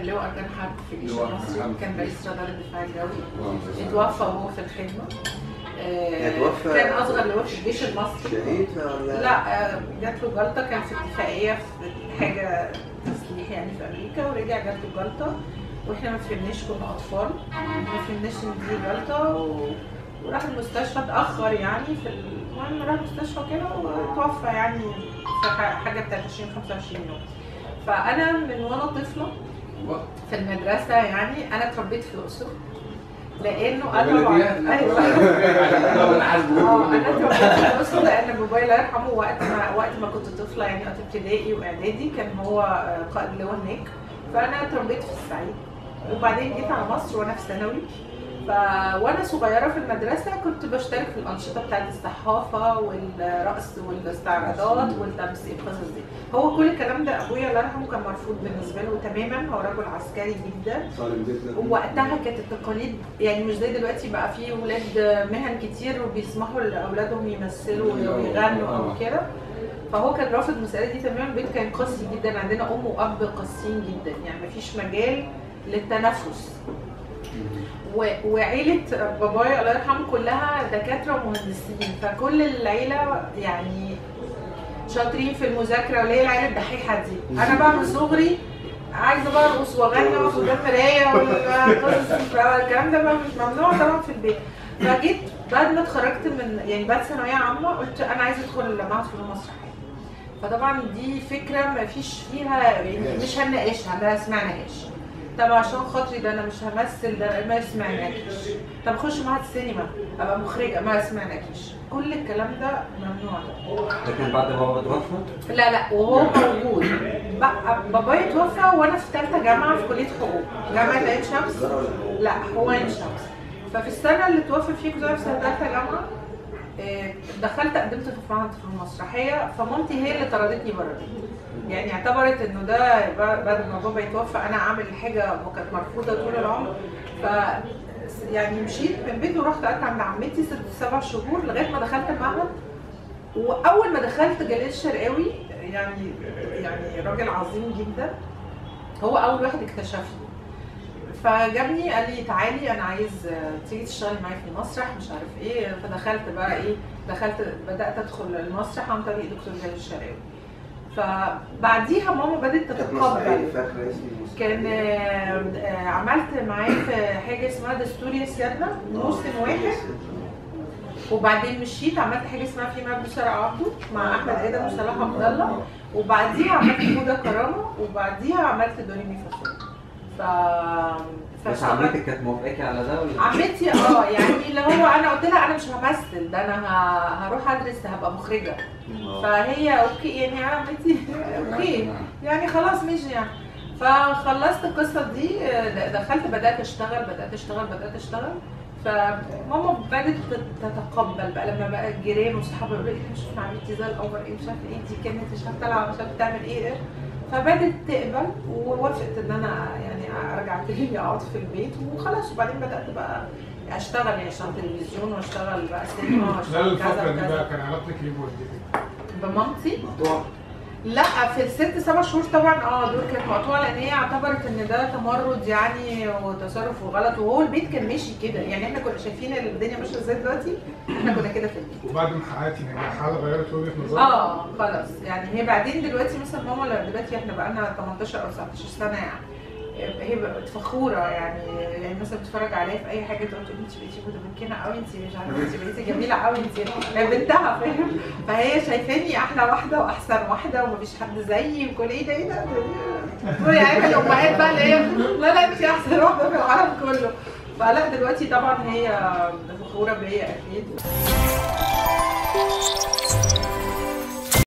كان لواء اركان حرب في الجيش المصري، كان رئيس رادار الدفاع الجوي. اتوفى وهو في الخدمه. كان اصغر لواء في الجيش المصري. شهيد ولا؟ لا، جات له جلطه، كان في اتفاقيه في حاجه تسليح يعني في امريكا، ورجع جات له جلطه واحنا ما فهمناش، كنا اطفال ما فهمناش ان دي جلطه وراح المستشفى اتاخر يعني المهم راح المستشفى كده وتوفى يعني في حاجه بتاعت 20-25 يوم. فانا من وانا طفله في المدرسه يعني انا اتربيت في الاقصر، لانه انا طبعا ايوه انا اتربيت في الاقصر لان بابايا الله يرحمه وقت ما كنت طفله يعني وقت ابتدائي واعدادي كان هو قائد لواء هناك، فانا اتربيت في الصعيد. وبعدين جيت على مصر وانا في ثانوي، وانا صغيره في المدرسه كنت بشترك في الانشطه بتاعت الصحافه والرقص والاستعراضات والتمثيل القصص دي. هو كل الكلام ده ابويا الله يرحمه كان مرفوض بالنسبه له تماما، هو رجل عسكري جدا. ووقتها كانت التقاليد يعني مش زي دلوقتي، بقى في ولاد مهن كتير وبيسمحوا لاولادهم يمثلوا ويغنوا او كده. فهو كان رافض المساله دي تماما. البيت كان قاسي جدا، عندنا ام واب قاسيين جدا يعني مفيش مجال للتنفس. وعيله بابايا الله يرحمه كلها دكاتره ومهندسين، فكل العيله يعني شاطرين في المذاكره، واللي هي العيله الدحيحه دي. انا بقى من صغري عايزه بقى ارقص واغني واقف قدام مرايه والقصص الكلام ده بقى مش ممنوع طبعا في البيت. فجيت بعد ما اتخرجت من يعني بعد ثانويه عامه قلت انا عايزه ادخل معهد فنون مسرحيه. فطبعا دي فكره ما فيش فيها يعني مش هنناقشها، ما سمعناهاش. طب عشان خاطري ده انا مش همثل، ده ما سمعناكيش. طب اخش معهد السينما ابقى مخرجه، ما سمعناكيش. كل الكلام ده ممنوع. ده كان بعد ما هو توفى؟ لا وهو موجود. بابايا توفى وانا في ثالثه جامعه في كليه حقوق جامعه عين شمس. لا هو عين شمس. ففي السنه اللي توفى فيها كنت في سنه ثالثه جامعه، دخلت قدمت في معهد فنون مسرحيه. فمامتي هي اللي طردتني بره يعني اعتبرت انه ده بعد ما بابا يتوفى انا اعمل حاجه كانت مرفوضه طول العمر. ف يعني مشيت من البيت ورحت قعدت عند عمتي 6-7 شهور لغايه ما دخلت المعهد. واول ما دخلت جلال الشرقاوي يعني راجل عظيم جدا، هو اول واحد اكتشفني. فجابني قال لي تعالي انا عايز تيجي تشتغلي معايا في المسرح مش عارف ايه. فدخلت بقى بدات ادخل المسرح عن طريق دكتور جلال الشرقاوي. فبعديها ماما بدات تتقبل. كان عملت معاه في حاجه اسمها دستور يا سيادنا موسم واحد، وبعدين مشيت عملت حاجه اسمها في مجد شارع عبده مع احمد ادم وصلاح عبد الله، وبعديها عملت هدى كرامه، وبعديها عملت دوري مي فاصول. بس عمتك كانت موافقاكي على ده ولا؟ عمتي يعني اللي هو انا قلت لها انا مش همثل، ده انا هروح ادرس هبقى مخرجه. فهي اوكي يعني عمتي اوكي يعني خلاص ماشي يعني. فخلصت القصه دي، دخلت بدات اشتغل. فماما بدات تتقبل بقى لما بقى الجيران وصحابي يقولوا لي شوفي عمتي زي القمر، ايه مش عارفه ايه دي كانت مش عارفه تلعب مش عارفه تعمل ايه. فبدت تقبل ووافقت ان انا يعني ارجع تاني اقعد في البيت وخلاص. وبعدين بدات بقى اشتغل يعني اشتغل تلفزيون واشتغل بقى سينما واشتغل كذا الفترة دي بقى كان علاقتك ايه بوالدتك؟ بمامتي؟ مقطوعة؟ لا في ال6-7 شهور طبعا دول كانت مقطوعه، لان هي اعتبرت ان ده تمرد يعني وتصرف وغلط، وهو البيت كان ماشي كده يعني احنا كنا شايفين الدنيا ماشيه ازاي دلوقتي، احنا كنا كده في البيت. وبعد ما حققتي نجاح هل غيرت وجهه نظرك؟ خلاص يعني هي بعدين دلوقتي مثلا ماما دلوقتي احنا بقالنا 18 او 19 سنه يعني هي بقت فخوره يعني مثلا بتتفرج عليا في اي حاجه تقول انت بقيتي متمكنه قوي، انت مش عارفه انت بقيتي جميله قوي، انت بنتها فاهم. فهي شايفاني احلى واحده واحسن واحده ومفيش حد زيي وكل ايه ده يعني الامهات بقى اللي هي لا انت احسن واحده في العالم كله. فلا دلوقتي طبعا هي فخوره بيا اكيد.